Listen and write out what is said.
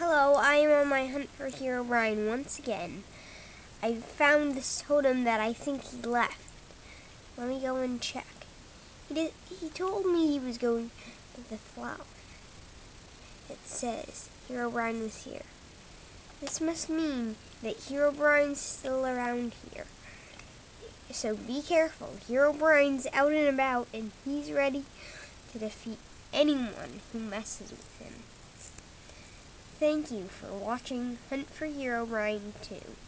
Hello, I am on my hunt for Herobrine once again. I found this totem that I think he left. Let me go and check. He told me he was going to the flower. It says Herobrine was here. This must mean that Herobrine's still around here. So be careful. Herobrine's out and about and he's ready to defeat anyone who messes with him. Thank you for watching Hunt for Herobrine 2.